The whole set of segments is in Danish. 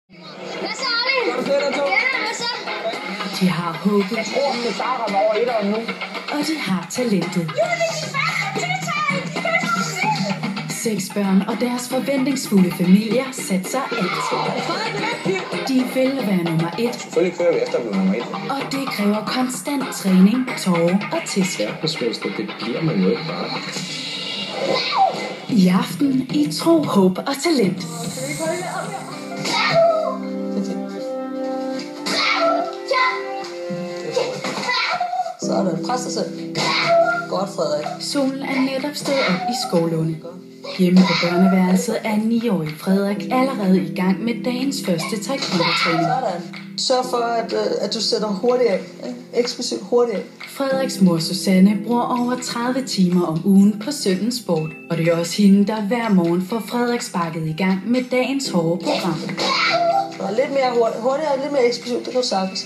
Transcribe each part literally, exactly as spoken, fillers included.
Hvad så, Arne? Ja, hvad så? De har håbet. Jeg tror, det starter over et år nu. Og de har talentet. Jo, det er de første tiltag! De kan ikke Seks børn og deres forventningsfulde familier satser alt. De vil være nummer et. Selvfølgelig kører vi efter at blive nummer et. Og det kræver konstant træning, tårer og tæsk. Verdensmester, det bliver man jo ikke bare. I aften i Tro, Håb og Talent. Sådan, pres dig selv. Godt, Frederik. Solen er netop stået op i Skovlunde. Hjemme på børneværelset er niårige Frederik allerede i gang med dagens første taekwondo-træning. Sådan. Sørg for, at, at du sætter hurtigt af. Eksplosivt hurtigt af. Frederiks mor Susanne bruger over tredive timer om ugen på sønnens sport. Og det er også hende, der hver morgen får Frederik sparket i gang med dagens hårde program. Så lidt mere hurtigt, hurtigere, lidt mere eksplosivt, det kan du sagtens.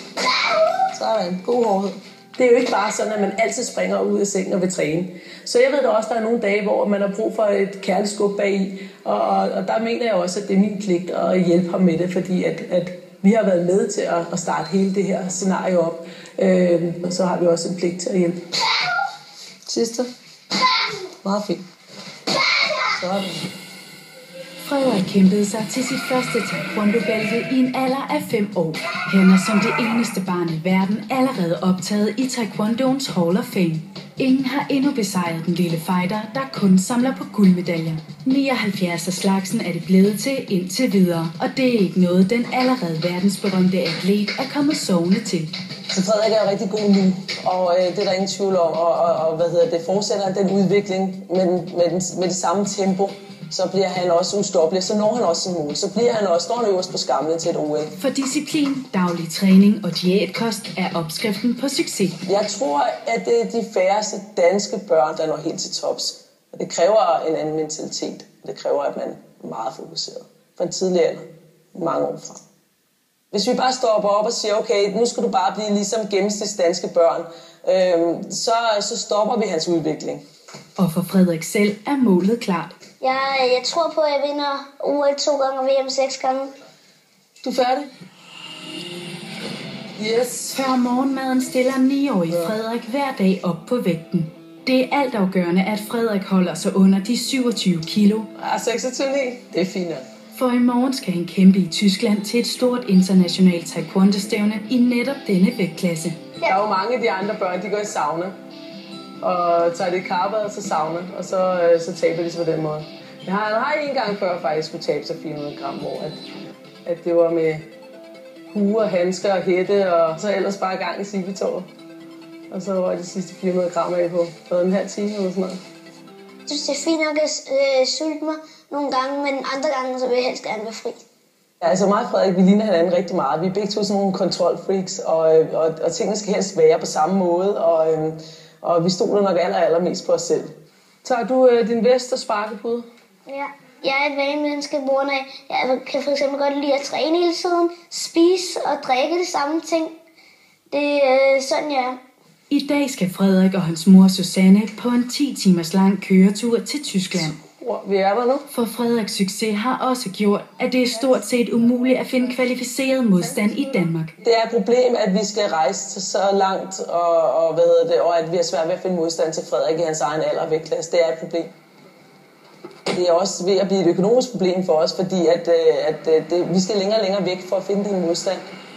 Sådan, god hårdhed. Det er jo ikke bare sådan, at man altid springer ud af sengen og vil træne. Så jeg ved da også, at der er nogle dage, hvor man har brug for et kærligt skub bagi. Og, og, og der mener jeg også, at det er min pligt at hjælpe ham med det, fordi at, at vi har været med til at, at starte hele det her scenarie op. Øh, og så har vi også en pligt til at hjælpe. Sidste. Meget fint. Sådan. Frederik kæmpede sig til sit første taekwondo-bælte i en alder af fem år. Han er som det eneste barn i verden allerede optaget i taekwondoens Hall of Fame. Ingen har endnu besejret den lille fighter, der kun samler på guldmedaljer. nioghalvfjerds af slagsen er det blevet til indtil videre, og det er ikke noget, den allerede verdensberømte atlet er kommet sovende til. Så Frederik er rigtig god nu, og øh, det er der ingen tvivl om, og, og, og hvad hedder det, fortsætter den udvikling med, med, den, med det samme tempo. Så bliver han også ustoppelig, så når han også sin mål. Så bliver han også, står han øverst på skamlen til et O L. For disciplin, daglig træning og diætkost er opskriften på succes. Jeg tror, at det er de færreste danske børn, der når helt til tops. Og det kræver en anden mentalitet. Det kræver, at man er meget fokuseret. For en tidlig alder, mange år fra. Hvis vi bare stopper op og siger, okay, nu skal du bare blive ligesom gennemsnits danske børn, øhm, så, så stopper vi hans udvikling. Og for Frederik selv er målet klart. Jeg, jeg tror på, at jeg vinder O L to gange og V M seks gange. Du er færdig? Yes. Før morgenmaden stiller niårige Frederik hver dag op på vægten. Det er altafgørende, at Frederik holder sig under de syvogtyve kilo. Ah, seksogtyve komma ni. Det er fint. For i morgen skal han kæmpe i Tyskland til et stort internationalt taekwondo-stævne i netop denne vægtklasse. Der er jo mange af de andre børn, de går i sauna. Og tager det i karbad og så sauna, og så, øh, så taber de sig på den måde. Jeg har, jeg har en gang før faktisk skulle tabe sig fire hundrede gram, hvor at, at det var med hue og handsker og hætte, og så ellers bare gang i sibetåret. Og så var de sidste fire hundrede gram af på, på en halv time eller sådan noget. Jeg synes, det er fint nok at øh, sulte mig nogle gange, men andre gange så vil jeg helst gerne være fri. Ja, altså mig og Frederik, vi ligner hinanden rigtig meget. Vi er begge to sådan nogle kontrolfreaks, og, og, og tingene skal helst være på samme måde, og, øhm, og vi stoler nok aller, aller mest på os selv. Tager du øh, din vest og sparkepude? Ja. Jeg er et vanemenneske, hvor jeg kan for eksempel godt lide at træne hele tiden, spise og drikke det samme ting. Det er øh, sådan, jeg er. I dag skal Frederik og hans mor Susanne på en ti timers lang køretur til Tyskland. Vi er der nu. For Frederiks succes har også gjort, at det er stort set umuligt at finde kvalificeret modstand i Danmark. Det er et problem, at vi skal rejse så langt, og, og, hvad hedder det, og at vi har svært ved at finde modstand til Frederik i hans egen alder og vægtklasse. Det er et problem. Det er også ved at blive et økonomisk problem for os, fordi at, at, at det, vi skal længere og længere væk for at finde den modstand.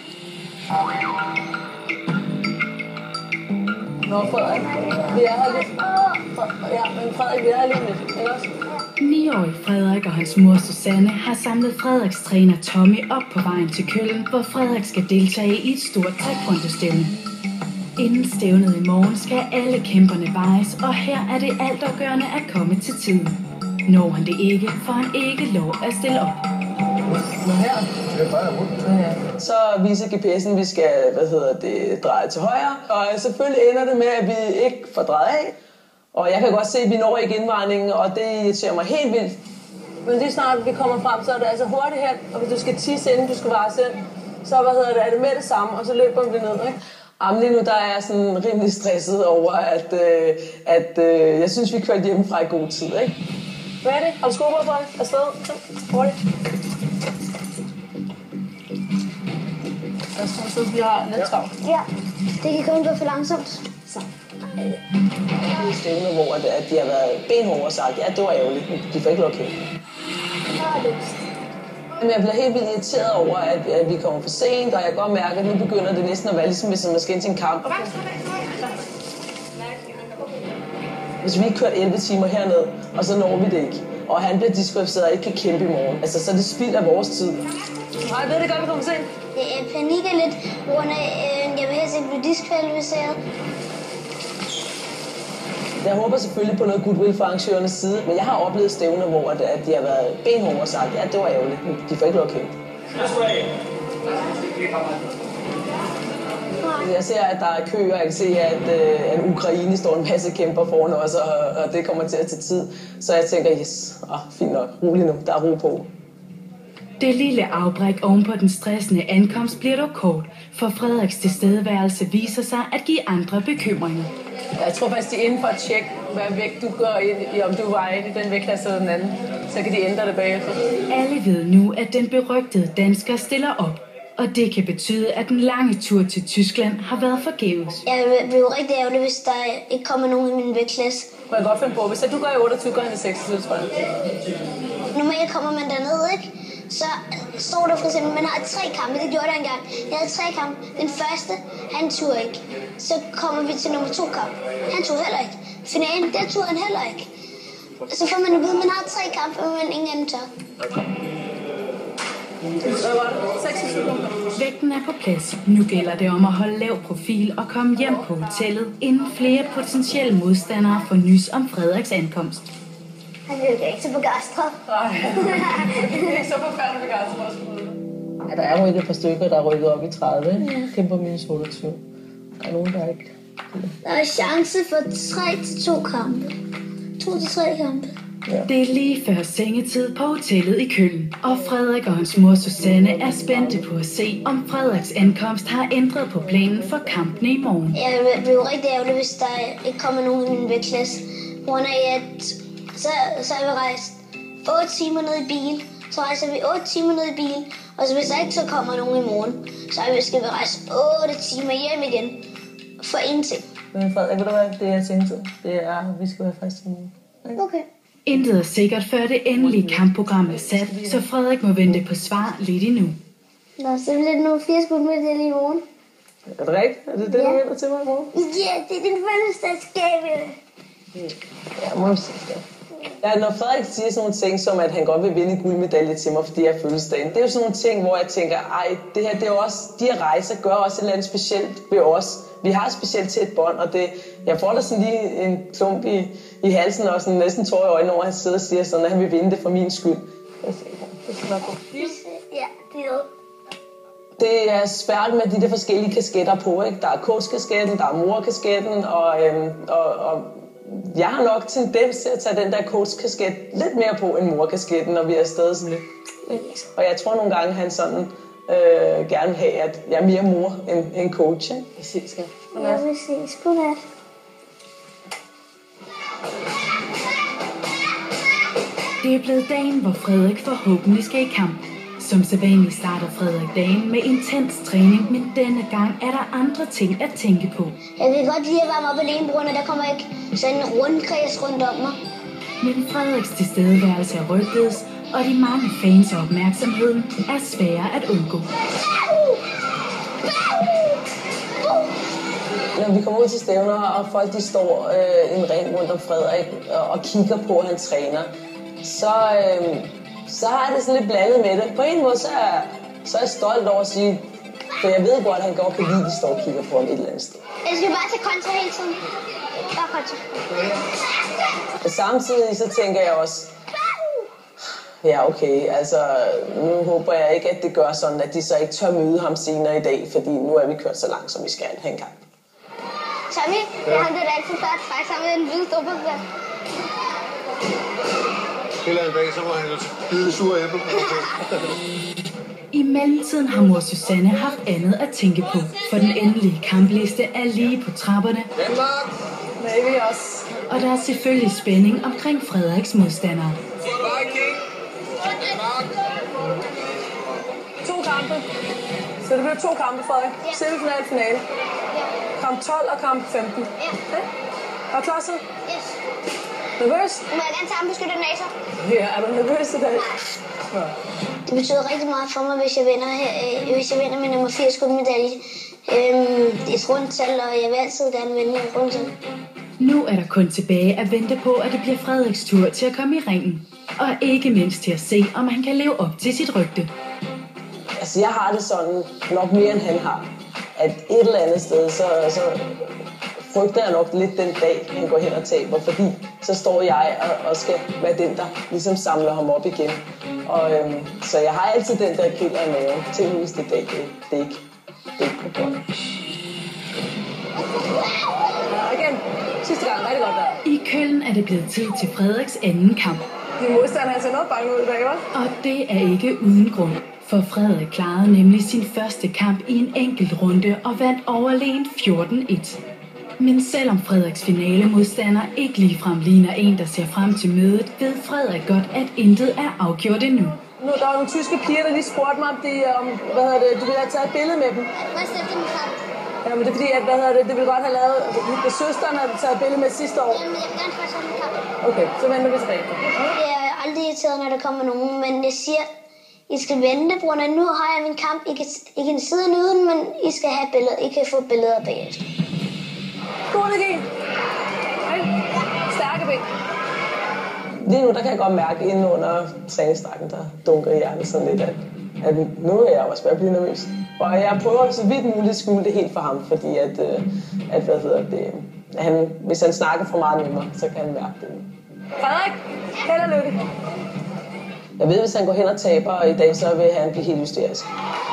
Nå, Frederik, vi er her lidt. Ja, men Frederik, vi er her lige lidt, ikke også? niårige Frederik og hans mor Susanne har samlet Frederiks træner Tommy op på vejen til Køln, hvor Frederik skal deltage i et stort taekwondo-stævne. Inden stævnet i morgen skal alle kæmperne vejes, og her er det altafgørende at komme til tiden. Når han det ikke, får han ikke lov at stille op. Nå her. Så viser G P S'en, at vi skal hvad hedder det, dreje til højre. Og selvfølgelig ender det med, at vi ikke får drejet af. Og jeg kan godt se, at vi når ikke indvejningen, og det irriterer mig helt vildt. Men lige snart vi kommer frem, så er det altså hurtigt hen. Og hvis du skal tisse inden du skal vares ind, så hvad hedder det, er det med det samme, og så løber vi ned, ikke? Jamen lige nu der er jeg sådan rimelig stresset over, at, øh, at øh, jeg synes, vi kørte hjemmefra i god tid, ikke? Ready? Har du sko på dig? Afsted? Hurtigt. Altså, så vi har lidt travlt. Ja, det kan kun gå for langsomt. Så. I stævner, hvor at, at de har været benhårde og sagt, ja, det var ærgerligt, de får ikke lov at kæmpe. Men jeg bliver helt vildt irriteret over, at, at vi kommer for sent, og jeg kan godt mærke, at nu begynder det næsten at være ligesom, hvis man skal ind til en kamp. Hvis vi ikke kører elleve timer herned, og så når vi det ikke, og han bliver diskvalificeret og ikke kan kæmpe i morgen, altså, så er det spild af vores tid. Nej, jeg ved det godt, vi kommer sent. Jeg panikker lidt, på grund af, øh, jeg vil helst ikke blive diskvalificeret. Jeg håber selvfølgelig på noget goodwill fra arrangørernes side, men jeg har oplevet stævner, hvor at, at de har været benhårde og sagt, ja, det var ærgerligt, de får ikke lov at kæmpe. Jeg ser, at der er kø, og jeg kan se, at, øh, at Ukraine står en masse kæmper foran os, og, og det kommer til at tage tid. Så jeg tænker, yes, oh, fint nok, rolig nu, der er ro på. Det lille afbræk oven på den stressende ankomst bliver dog kort, for Frederiks tilstedeværelse viser sig at give andre bekymringer. Jeg tror faktisk, de er inde for at tjekke, hvad vægt du går ind i, om du var inde i den vægtklasse eller den anden. Så kan de ændre det bagefter. Alle ved nu, at den berygtede dansker stiller op. Og det kan betyde, at den lange tur til Tyskland har været forgæves. Jeg vil jo rigtig ærgerlig, hvis der ikke kommer nogen i min vægtklasse. Må jeg godt finde på, hvis du går i otteogtyve, går han i seksogtyve, tror jeg. Normalt kommer man derned, ikke? Så står der for eksempel, at man har tre kampe. Det gjorde jeg engang. Jeg havde tre kampe. Den første, han turde ikke. Så kommer vi til nummer to kamp. Han turde heller ikke. Finalen, der turde han heller ikke. Så får man at vide, at man har tre kampe, men ingen anden tør. Vægten er på plads. Nu gælder det om at holde lav profil og komme hjem på hotellet, inden flere potentielle modstandere får nys om Frederiks ankomst. Han virker ikke så begejstret. Nej, det er så forfærdeligt begejstret. Ja, der er rykket et par stykker, der er rykket op i tredive. Ja. Kæmper minus otteogtyve. Der er nogen, der ikke... Der er chance for tre til to kampe. To til tre kampe. Ja. Det er lige før sengetid på hotellet i Køln, og Frederik og hans mor Susanne er spændte på at se, om Frederiks ankomst har ændret på planen for kampene i morgen. Jeg bliver jo rigtig ærgerlig, hvis der ikke kommer nogen i min vægtklasse. På grund af, at så, så er vi rejst otte timer ned i bil. Så rejser vi otte timer ned i bil. Og så hvis der ikke så kommer nogen i morgen, så skal vi rejse otte timer hjem igen. For ingenting. Men Frederik, ved du hvad? Det er sengetid. Det er, vi skal være friske i morgen. Okay. Intet er sikkert, før det endelige kampprogram er sat, så Frederik må vente på svar lidt endnu. Nå, så bliver det nogle firs guldmedaljer i morgen. Er det rigtigt? Er det det, ja. du venter til mig i morgen? Ja, det er din fødselsdagsgave. Ja, må vi se det. Ja, når Frederik siger sådan nogle ting, som at han godt vil vinde en guldmedalje til mig, fordi jeg er fødselsdagen, det er jo sådan nogle ting, hvor jeg tænker, ej, det her, det er også, de her rejser gør også et eller andet specielt ved os. Vi har specielt til et bånd, og det, jeg får da sådan lige en klump i, i halsen, og sådan næsten tår i øjnene over, at han sidder og siger sådan, at han vil vinde det for min skyld. Det skal nok gå. Ja, det er det er svært med de der forskellige kasketter på, ikke? Der er coach-kasketten, der er mor-kasketten, og, øhm, og, og jeg har nok tendens til at tage den der coach-kasket lidt mere på end mor-kasketten, når vi er afsted sådan lidt. Og jeg tror nogle gange, han sådan øh, gerne vil have, at jeg er mere mor end, end coach. Ikke? Vi ses, skat. Ja, vi ses. Godnat. Det er blevet dagen, hvor Frederik forhåbentlig skal i kamp. Som sædvanligt starter Frederik dagen med intens træning, men denne gang er der andre ting at tænke på. Jeg vil godt lide at varme op alene, på grund af, der kommer ikke sådan en rundkreds rundt om mig. Men Frederiks tilstedeværelse er rygtedes, og de mange fans og opmærksomheden er svære at undgå. Når vi kommer ud til stævner, og folk de står øh, en ring rundt om Frederik og, og kigger på, at han træner, så... Øh, så har jeg det sådan lidt blandet med det. På en måde, så er, så er jeg stolt over at sige, for jeg ved godt, at han godt kan lide, at de står og kigger på ham et eller andet sted. Jeg skal bare tage kontra hele tiden. Bare kontra. Og samtidig så tænker jeg også, ja okay, altså nu håber jeg ikke, at det gør sådan, at de så ikke tør møde ham senere i dag, fordi nu er vi kørt så langt, som vi skal have en gang. Tommy, jeg har det altid før at trække sammen med en hvide storbrød. Hele en dag, så må han jo bide sure æble. I mellemtiden har mor Susanne haft andet at tænke på, for den endelige kampliste er lige på trapperne. Danmark! Navy også. Og der er selvfølgelig spænding omkring Frederiks modstandere. Viking! Danmark! To kampe. Så det bliver to kampe, Frederik. Ja. Semifinal, finale. Ja. Kamp tolv og kamp femten. Ja. Okay. Er du klar så? Yes. Nervøs? Må jeg gerne tage armbeskytter næser? Ja, er du nervøs i dag? Ja. Det betyder rigtig meget for mig, hvis jeg vinder, øh, hvis jeg vinder med nummer firs guldmedalje. Øhm, det er et rundtal, og jeg vil altid gerne vinde et rundtal. Nu er der kun tilbage at vente på, at det bliver Frederiks tur til at komme i ringen. Og ikke mindst til at se, om han kan leve op til sit rygte. Altså, jeg har det sådan nok mere, end han har. At et eller andet sted, så, så frygter jeg nok lidt den dag, han går hen og taber. Fordi så står jeg og, og skal være den, der ligesom samler ham op igen. Og, øhm, så jeg har altid den der griller i maven. Tænk hvis det dag, det, det er ikke, det er ikke på grund. Ja, igen. Sidste gang. Rigtig godt der. I Køln er det blevet tid til Frederiks anden kamp. Din modstander har set noget bange ud i dag, hva'? Og det er ikke uden grund. For Frederik klarede nemlig sin første kamp i en enkelt runde og vandt overlegent fjorten et. Men selvom Frederiks finale modstander ikke ligefrem ligner en, der ser frem til mødet, ved Frederik godt, at intet er afgjort endnu. Nu der var nogle tyske piger, der lige spurgte mig, om de, om, hvad hedder det, du ville have taget et billede med dem. Hvad er det, min kamp? Ja, men det er fordi, at, hvad hedder det, det ville godt have lavet, at søsteren havde taget et billede med sidste år. Jamen, jeg vil gerne først have min kamp. Okay, så venter vi tilbage. Jeg er aldrig irriteret, når der kommer nogen, men jeg siger, I skal vente, bror. Nu har jeg min kamp. I kan, I kan sidde og nyde den, men I skal have billeder. I kan få billeder bagefter. God energi. Okay. Stærke ben. Lige nu, der kan jeg godt mærke inde under træningsdrakken, der dunker i hjertet sådan lidt, at, at nu er jeg også ved at blive nervøs. Og jeg prøver så vidt muligt at skjule det helt for ham, fordi at, at hvad hedder det, han, hvis han snakker for meget med mig, så kan han mærke det. Frederik, held og lykke. Jeg ved, hvis han går hen og taber i dag, så vil han blive helt hysterisk.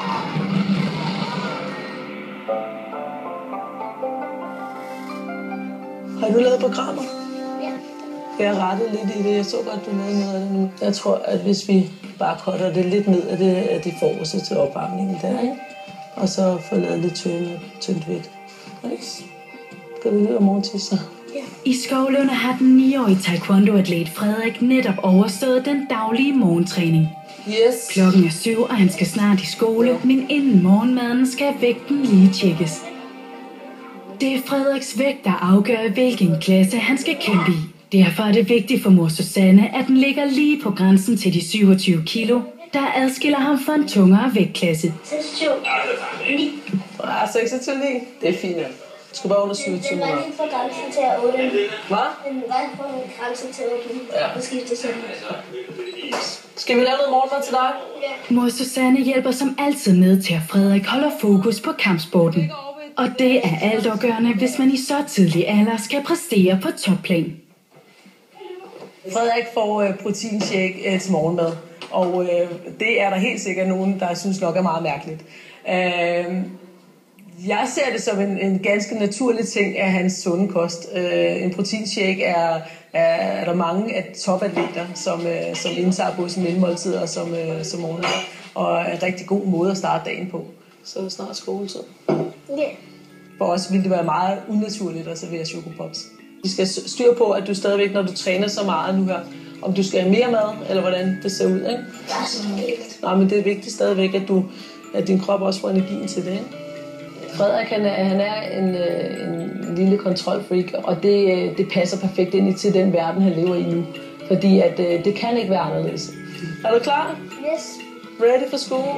Har du lavet programmer? Ja. Jeg har rettet lidt i det. Jeg så godt, du lavede noget af det nu. Jeg tror, at hvis vi bare cutter det lidt ned af det, af de forreste til opvarmningen der, ikke? Og så få lavet lidt tyndt, tyndt væk. Skal vi løbe morgen til så? I Skovlunde har den niårige taekwondo-atlet Frederik netop overstået den daglige morgentræning. Yes. Klokken er syv, og han skal snart i skole, men inden morgenmaden skal vægten lige tjekkes. Det er Frederiks vægt, der afgør, hvilken klasse han skal kæmpe i. Derfor er det vigtigt for mor Susanne, at den ligger lige på grænsen til de syvogtyve kilo, der adskiller ham fra en tungere vægtklasse. seksogtyve. Ah, seksogtyve ni. Det er fint. Du skal bare under syvogtyve. Den var lige på grænsen til at åbne. Hvad? Den var på grænsen til at åbne. Ja. Og skifte sådan. Skal vi lave noget morgenmad til dig? Ja. Mor Susanne hjælper som altid med til, at Frederik holder fokus på kampsporten. Og det er altafgørende, hvis man i så tidlig alder skal præstere på topplan. Frederik får øh, proteinshake øh, til morgenmad, og øh, det er der helt sikkert nogen, der synes nok er meget mærkeligt. Øh, jeg ser det som en, en ganske naturlig ting af hans sunde kost. Øh, en proteinshake er, er, er der mange af topatleter, som, øh, som indtager både som mellemmåltid og som, øh, som morgenmad, og er en rigtig god måde at starte dagen på. Så er det snart skoletid. Ja. For os ville det være meget unaturligt at servere chokopops. Vi skal styre på, at du stadigvæk, når du træner så meget nu her, om du skal have mere mad, eller hvordan det ser ud, ikke? Det er så vigtigt. Nej, men det er vigtigt stadigvæk, at, du, at din krop også får energien til det, ikke? Frederik, han er, han er en, en lille kontrolfreak, og det, det passer perfekt ind til den verden, han lever i nu. Fordi at, det kan ikke være anderledes. Er du klar? Yes. Ready for school?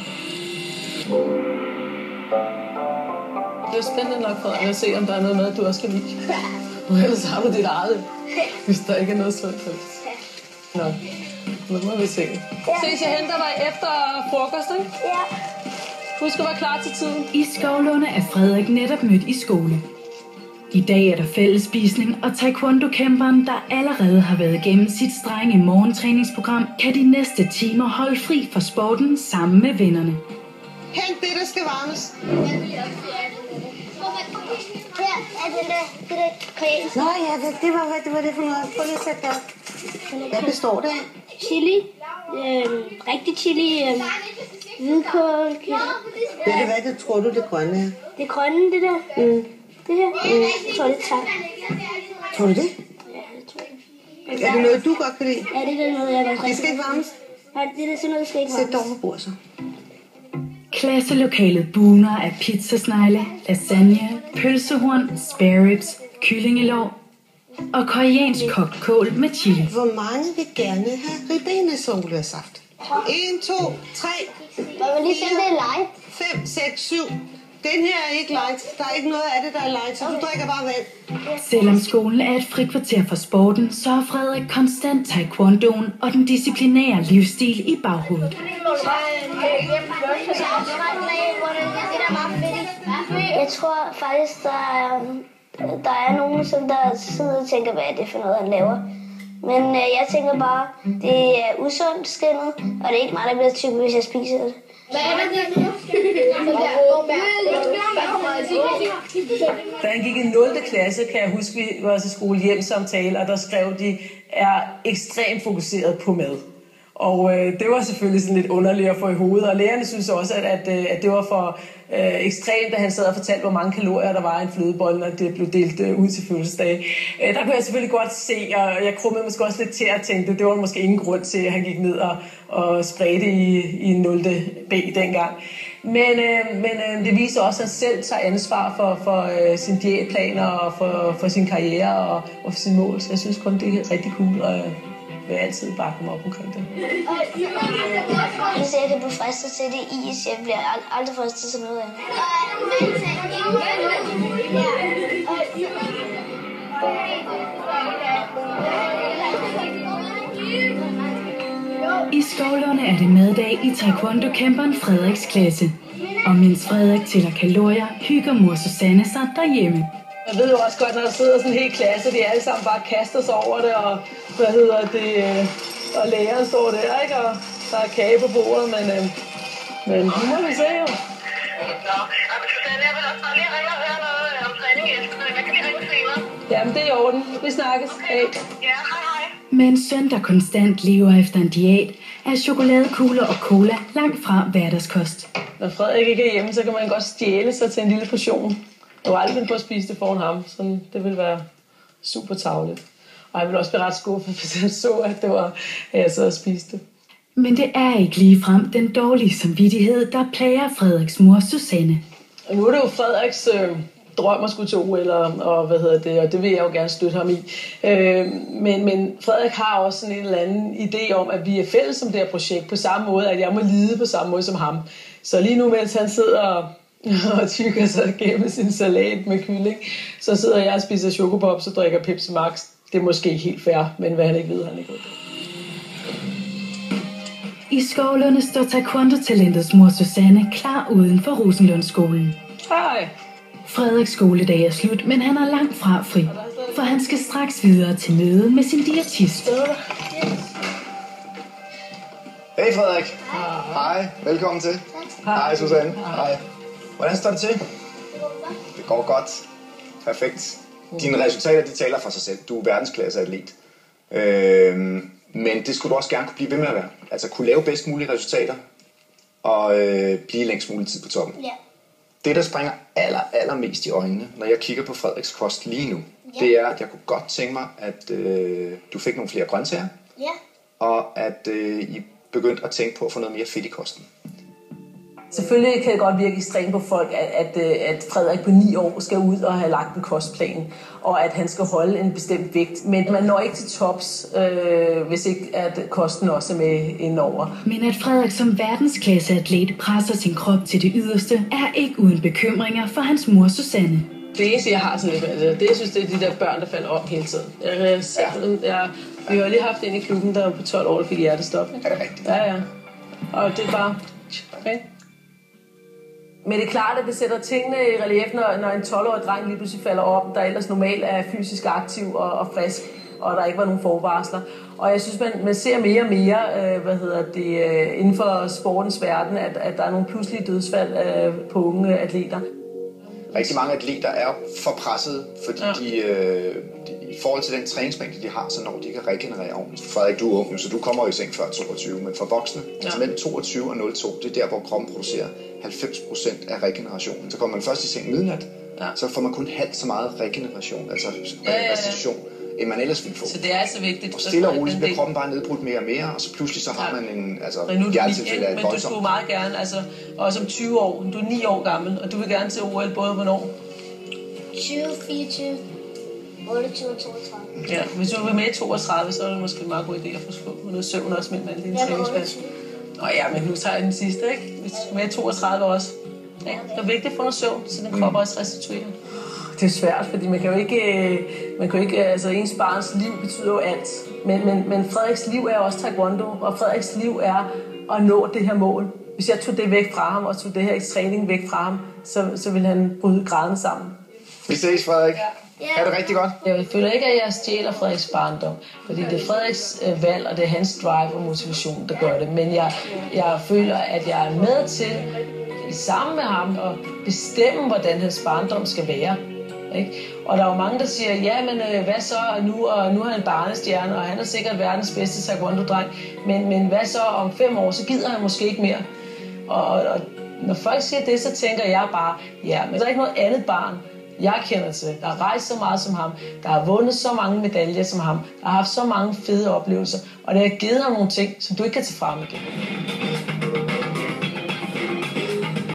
Det er spændende nok, Frederik, at se, om der er noget mad, du også kan lide. Ellers har du dit eget, hvis der ikke er noget sundt. Nå, nu må vi se. Ses, jeg henter dig efter frokost, ikke? Ja. Husk at være klar til tiden. I Skovlunde er Frederik netop mødt i skole. I dag er der fællesspisning, og taekwondo-kæmperen, der allerede har været igennem sit strenge morgentræningsprogram, kan de næste timer holde fri for sporten sammen med vennerne. Hent det, der skal varmes. Her er den der, det der koreanske. Nå ja, det, det, var, det var det for noget. Prøv lige at sætte det op. Hvad består det af? Chili. Øhm, rigtig chili. Øhm, hvidkål. Ved du hvad, det tror du, det grønne er? Det grønne, det der. Mm. Det her. Mm. Jeg tror, det er tang. Tror du det? Ja, jeg tror det. Er det noget, du godt kan lide? Ja, det er noget, jeg godt kan Det skal ikke varmes. Nej, det er sådan noget, der skal ikke Sæt varmes. det over på bordet så. Klasselokalet buner af pizzasnegle, lasagne, pølsehorn, spare ribs, kyllingelår og koreansk kogt kål med chili. Hvor mange vil gerne have ribbenesolesaft? en, to, tre, Hvad vil lige finde det live? fem, seks, syv. Den her er ikke light. Der er ikke noget af det, der er light, så du drikker bare vand. Selvom skolen er et frikvarter for sporten, så har Frederik konstant taekwondoen og den disciplinære livsstil i baghovedet. Jeg tror faktisk, der er, der er nogen, som der sidder og tænker, hvad er det for noget, han laver. Men øh, jeg tænker bare, det er usundt skinnet, og det er ikke mig, der bliver tyk, hvis jeg spiser det. Da han gik i nul klasse, kan jeg huske, vi var til skolehjemsamtale, og der skrev de, er ekstremt fokuseret på mad. Og øh, det var selvfølgelig sådan lidt underligt at få i hovedet, og lærerne synes også, at, at, at det var for øh, ekstremt, da han sad og fortalte, hvor mange kalorier der var i en flødebolle, når det blev delt øh, ud til fødselsdag. Øh, der kunne jeg selvfølgelig godt se, og jeg krummede måske også lidt til at tænke, det var måske ingen grund til, at han gik ned og, og spredte i, i nul B dengang. Men, øh, men øh, det viser også, at han selv tager ansvar for, for øh, sine diætplaner og for, for sin karriere og, og for sine mål. Så jeg synes kun, det er rigtig cool, og jeg vil altid bakke mig op omkring det. Hvis jeg kan blive fristet til det is, jeg bliver ald- aldrig fristet til noget andet. I Skovlunde er det maddag i taekwondo-kæmperen Frederiks klasse. Og mens Frederik tæller kalorier, hygger mor Susanne sig derhjemme. Jeg ved jo også godt, når der sidder sådan en hel klasse, de alle sammen bare kaster sig over det, og hvad hedder det, og læreren står der, ikke? Og der er kage på bordet, men, øh, men nu må vi se jo. Nå, altså Susanne, jeg vil også bare lige ringe og høre noget om træning efterfølgende. Jeg kan lige ringe senere. Jamen, det er i orden. Vi snakkes. Hej. Ja, hej hej. Men en søn, der konstant lever efter en diæt, er chokoladekugler og cola langt fra hverdagskost. Når Frederik ikke er hjemme, så kan man godt stjæle sig til en lille portion. Jeg var aldrig på at spise det foran ham, så det ville være super tarveligt. Og jeg ville også blive ret skuffet, hvis jeg så, at det var, at jeg sad og spiste det. Men det er ikke ligefrem den dårlige samvittighed, der plager Frederiks mor Susanne. Og nu er det jo Frederiks øh, drøm at skulle til O L, og, og hvad hedder det, og det vil jeg jo gerne støtte ham i. Øh, men, men Frederik har også sådan en eller anden idé om, at vi er fælles om det her projekt, på samme måde, at jeg må lide på samme måde som ham. Så lige nu, mens han sidder og og tykker sig gennem sin salat med kylling, så sidder jeg og spiser chokopops og drikker Pepsi Max. Det er måske ikke helt fair, men hvad han ikke ved, han ikke ved. I Skovlunde står taekwondo-talentets mor Susanne klar uden for Rosenlundsskolen. Hej. Frederiks skoledag er slut, men han er langt fra fri, for han skal straks videre til møde med sin diætist. Hej Frederik. Hej. Velkommen til. Hej Susanne. Hej. Hvordan står det til? Det går godt. Perfekt. Dine resultater, de taler for sig selv. Du er verdensklasse atlet. Øhm, men det skulle du også gerne kunne blive ved med at være. Altså kunne lave bedst mulige resultater og øh, blive længst mulig tid på toppen. Ja. Det, der springer aller, aller mest i øjnene, når jeg kigger på Frederiks kost lige nu, ja. Det er, at jeg kunne godt tænke mig, at øh, du fik nogle flere grøntsager. Ja. Og at øh, I begyndte at tænke på at få noget mere fedt i kosten. Selvfølgelig kan det godt virke ekstremt på folk, at, at, at Frederik på ni år skal ud og have lagt en kostplan, og at han skal holde en bestemt vægt. Men man når ikke til tops, øh, hvis ikke at kosten også er med indover. Men at Frederik som verdensklasseatlet presser sin krop til det yderste, er ikke uden bekymringer for hans mor Susanne. Det eneste, jeg har sådan lidt, altså, det jeg synes, det er de der børn, der falder om hele tiden. Jeg, jeg, jeg, vi har lige haft en i klubben, der på tolv år, der fik hjertestop. Er det rigtigt? Ja, ja. Og det er bare... Okay. Men det er klart, at det sætter tingene i relief, når, når en tolv-årig dreng lige pludselig falder op, der ellers normalt er fysisk aktiv og, og frisk, og der ikke var nogen forvarsler. Og jeg synes, man, man ser mere og mere øh, hvad hedder det, øh, inden for sportens verden, at, at der er nogle pludselige dødsfald øh, på unge atleter. Rigtig mange atleter er for presset, fordi ja. de, øh, de, i forhold til den træningsmængde, de har, så når de kan regenerere ordentligt. Frederik, du er ung, så du kommer jo i seng før toogtyve, men for voksne, ja. altså mellem toogtyve og nul komma to, det er der, hvor kroppen producerer halvfems procent af regenerationen. Så kommer man først i seng midnat, ja. så får man kun halvt så meget regeneration, altså ja, ja, ja. restitution, end man ellers ville få. Så det er altså vigtigt. Og stille og roligt bliver kroppen bare nedbrudt mere og mere, og så pludselig så har man en altså, hjertetilfælde af et voldsomt. Men du skulle meget gerne, altså også om tyve år, du er ni år gammel, og du vil gerne til O L både hvornår? tyve, fireogtyve, otteogtyve og toogtredive. Ja, hvis du vil med i toogtredive, så er det måske en meget god idé at få få noget søvn også mellem alle dine træningspas. Nå ja, men nu tager jeg den sidste, ikke? Hvis du skal med i toogtredive også. Ja, det er vigtigt at få noget søvn, så den krop også restituerer. Det er svært, fordi man kan jo ikke, man kan jo ikke, altså ens barns liv betyder jo alt. Men, men, men Frederiks liv er også taekwondo, og Frederiks liv er at nå det her mål. Hvis jeg tog det væk fra ham, og tog det her træning væk fra ham, så, så ville han bryde græden sammen. Vi ses, Frederik. Ja. Ha' det rigtig godt. Jeg føler ikke, at jeg stjæler Frederiks barndom, fordi det er Frederiks øh, valg, og det er hans drive og motivation, der gør det. Men jeg, jeg føler, at jeg er med til, sammen med ham, at bestemme, hvordan hans barndom skal være. Ikke? Og der er jo mange, der siger, ja, men øh, hvad så nu? Og nu er han barnestjerne, og han er sikkert verdens bedste taekwondo-dreng. Men, men hvad så om fem år, så gider han måske ikke mere. Og, og når folk siger det, så tænker jeg bare, ja, men der er ikke noget andet barn, jeg kender til, der har rejst så meget som ham, der har vundet så mange medaljer som ham, der har haft så mange fede oplevelser, og det har givet ham nogle ting, som du ikke kan tage frem igen.